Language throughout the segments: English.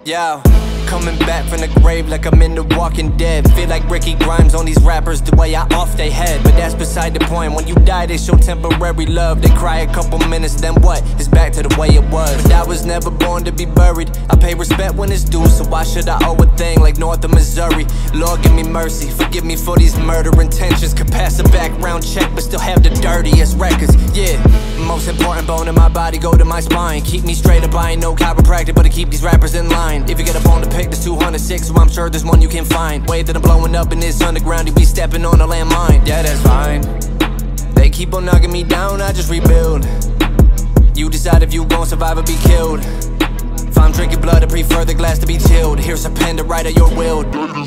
Yeah, coming back from the grave like I'm in The Walking Dead. Feel like Ricky Grimes on these rappers, the way I off they head. But that's beside the point. When you die, they show temporary love. They cry a couple minutes, then what? It's back to the way it was. But I was never born to be buried. I pay respect when it's due, so why should I owe a thing like north of Missouri? Lord, give me mercy, forgive me for these murder intentions. Could pass a background check, but still have the dirtiest records. Yeah, most important bone in my body, go to my spine. Keep me straight up, I ain't no chiropractor, but to keep these rappers in line. If you get a bone to pick, there's 206, so I'm sure there's one you can find. Way that I'm blowing up in this underground, you be stepping on a landmine. Yeah, that's fine. They keep on knocking me down, I just rebuild. You decide if you gon' survive or be killed. If I'm drinking blood, I prefer the glass to be chilled. Here's a pen to write at your will.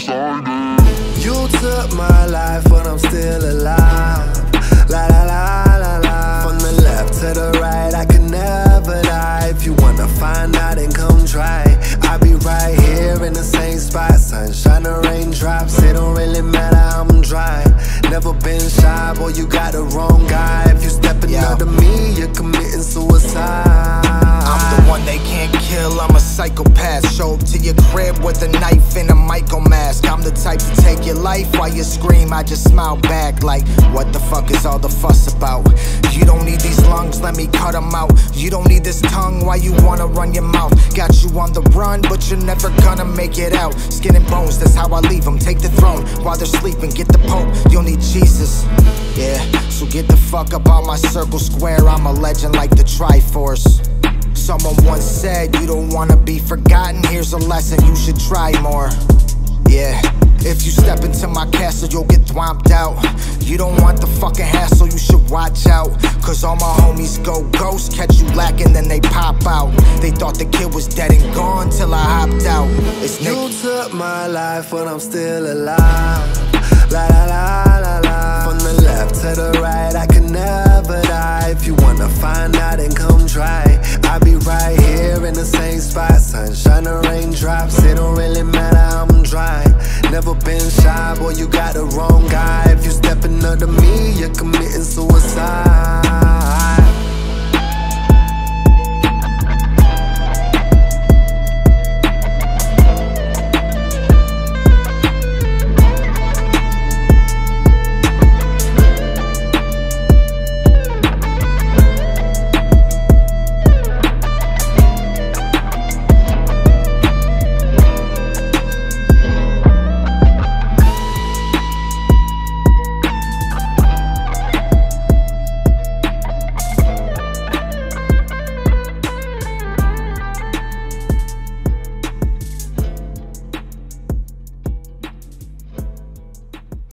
You took my life, but I'm still alive. La la la la la. From the left to the right, I can never die. If you wanna find out, then come try. I'll be right here in the same spot. Sunshine or raindrops, it don't really matter, I'm dry. Never been shy, boy, you got the wrong guy. If you stepping out to me, you're committing suicide. I'm the one they can't kill, I'm a psychopath. Show up to your crib with a knife and a Michael mask. I'm the type to take your life while you scream, I just smile back like, what the fuck is all the fuss about? You don't need these lungs, let me cut them out. You don't need this tongue, why you wanna run your mouth? Got you on the run, but you're never gonna make it out. Skin and bones, that's how I leave them. Take the throne while they're sleeping, get the Pope, you'll need Jesus. Yeah, so get the fuck up out my circle square. I'm a legend like the Triforce. Someone once said you don't wanna be forgotten. Here's a lesson, you should try more. Yeah, if you step into my castle, you'll get thwomped out. You don't want the fucking hassle, you should watch out. Cause all my homies go ghost, catch you lacking, then they pop out. They thought the kid was dead and gone till I hopped out. It's You took my life, but I'm still alive. La la la la la. From the left to the right, I can never die. If you wanna find out, then come try. I'll be right here in the same spot. Sunshine or raindrops, it don't really matter, I'm dry. Never been shy, boy, you got the wrong guy. If you step